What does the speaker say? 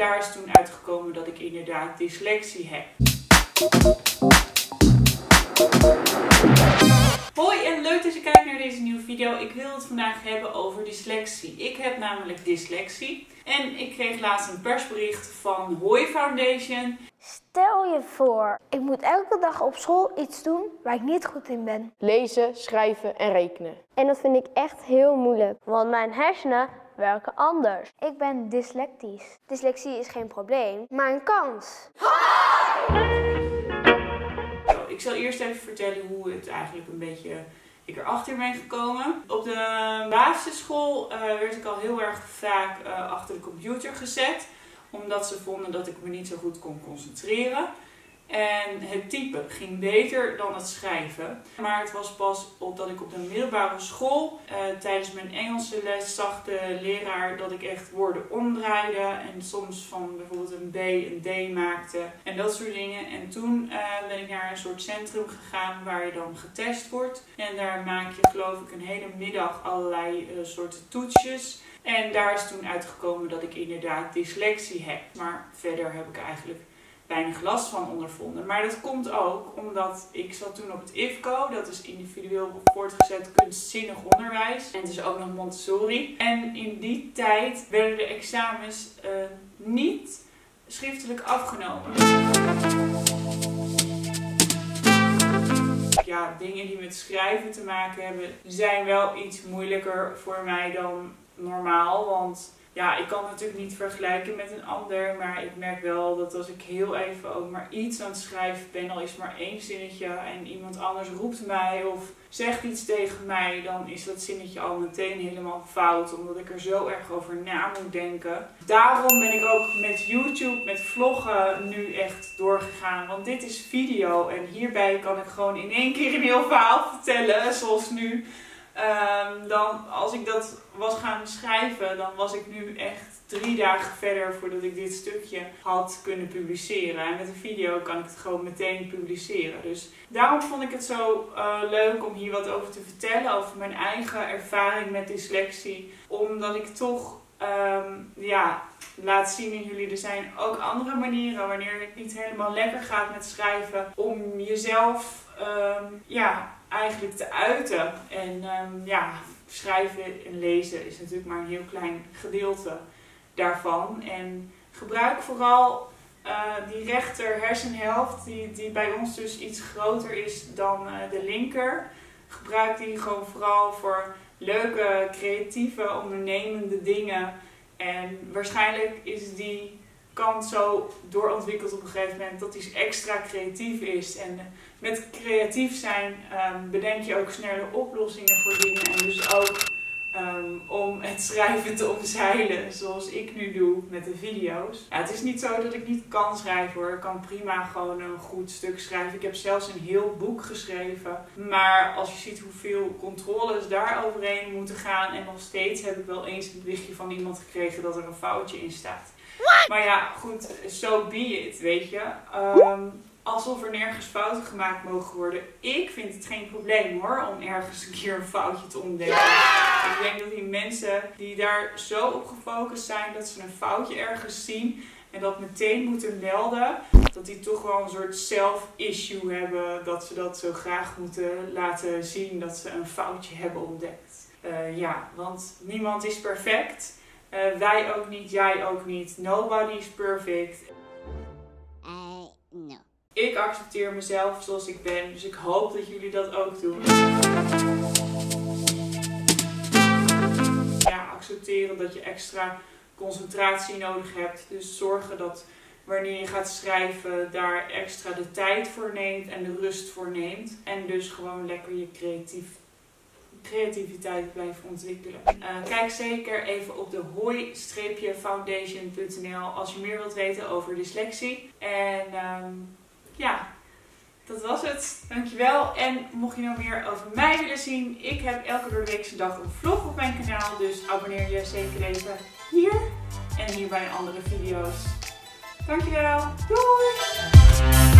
daar is toen uitgekomen dat ik inderdaad dyslexie heb. Hoi en leuk dat je kijkt naar deze nieuwe video. Ik wil het vandaag hebben over dyslexie. Ik heb namelijk dyslexie en ik kreeg laatst een persbericht van Hoi Foundation. Stel je voor, ik moet elke dag op school iets doen waar ik niet goed in ben. Lezen, schrijven en rekenen. En dat vind ik echt heel moeilijk, want mijn hersenen werken anders. Ik ben dyslectisch. Dyslexie is geen probleem, maar een kans. Ik zal eerst even vertellen hoe het eigenlijk een beetje ik erachter ben gekomen. Op de basisschool werd ik al heel erg vaak achter de computer gezet. Omdat ze vonden dat ik me niet zo goed kon concentreren. En het typen ging beter dan het schrijven. Maar het was pas dat ik op de middelbare school tijdens mijn Engelse les zag de leraar dat ik echt woorden omdraaide. En soms van bijvoorbeeld een B een D maakte. En dat soort dingen. En toen ben ik naar een soort centrum gegaan waar je dan getest wordt. En daar maak je geloof ik een hele middag allerlei soorten toetsjes. En daar is toen uitgekomen dat ik inderdaad dyslexie heb. Maar verder heb ik eigenlijk weinig last van ondervonden. Maar dat komt ook omdat ik zat toen op het IFCO. Dat is individueel voortgezet kunstzinnig onderwijs. En het is ook nog Montessori. En in die tijd werden de examens niet schriftelijk afgenomen. Ja, dingen die met schrijven te maken hebben zijn wel iets moeilijker voor mij dan normaal, want ja, ik kan het natuurlijk niet vergelijken met een ander, maar ik merk wel dat als ik heel even ook maar iets aan het schrijven ben, al is maar één zinnetje en iemand anders roept mij of zegt iets tegen mij, dan is dat zinnetje al meteen helemaal fout, omdat ik er zo erg over na moet denken. Daarom ben ik ook met YouTube, met vloggen nu echt doorgegaan, want dit is video en hierbij kan ik gewoon in één keer een heel verhaal vertellen, zoals nu. Dan als ik dat was gaan schrijven, dan was ik nu echt 3 dagen verder voordat ik dit stukje had kunnen publiceren. En met een video kan ik het gewoon meteen publiceren. Dus daarom vond ik het zo leuk om hier wat over te vertellen, over mijn eigen ervaring met dyslexie. Omdat ik toch laat zien in jullie, er zijn ook andere manieren wanneer het niet helemaal lekker gaat met schrijven, om jezelf eigenlijk te uiten. En schrijven en lezen is natuurlijk maar een heel klein gedeelte daarvan. En gebruik vooral die rechter hersenhelft, die bij ons dus iets groter is dan de linker. Gebruik die gewoon vooral voor leuke, creatieve, ondernemende dingen. En waarschijnlijk is die kant zo doorontwikkeld op een gegeven moment dat die extra creatief is. En met creatief zijn bedenk je ook sneller oplossingen voor dingen. En dus ook om het schrijven te omzeilen, zoals ik nu doe met de video's. Ja, het is niet zo dat ik niet kan schrijven hoor. Ik kan prima gewoon een goed stuk schrijven. Ik heb zelfs een heel boek geschreven. Maar als je ziet hoeveel controles daar overheen moeten gaan. En nog steeds heb ik wel eens een berichtje van iemand gekregen dat er een foutje in staat. Maar ja, goed, so be it, weet je. Alsof er nergens fouten gemaakt mogen worden. Ik vind het geen probleem hoor, om ergens een keer een foutje te ontdekken. Yeah! Ik denk dat die mensen die daar zo op gefocust zijn, dat ze een foutje ergens zien en dat meteen moeten melden, dat die toch wel een soort self-issue hebben. Dat ze dat zo graag moeten laten zien dat ze een foutje hebben ontdekt. Want niemand is perfect. Wij ook niet, jij ook niet. Nobody is perfect. No. Ik accepteer mezelf zoals ik ben, dus ik hoop dat jullie dat ook doen. Ja, accepteren dat je extra concentratie nodig hebt. Dus zorgen dat wanneer je gaat schrijven daar extra de tijd voor neemt en de rust voor neemt. En dus gewoon lekker je creativiteit blijven ontwikkelen. Kijk zeker even op de hoi-foundation.nl als je meer wilt weten over dyslexie. En dat was het. Dankjewel. En mocht je nou meer over mij willen zien, ik heb elke doordeweekse dag een vlog op mijn kanaal. Dus abonneer je zeker even hier en hier bij andere video's. Dankjewel. Doei!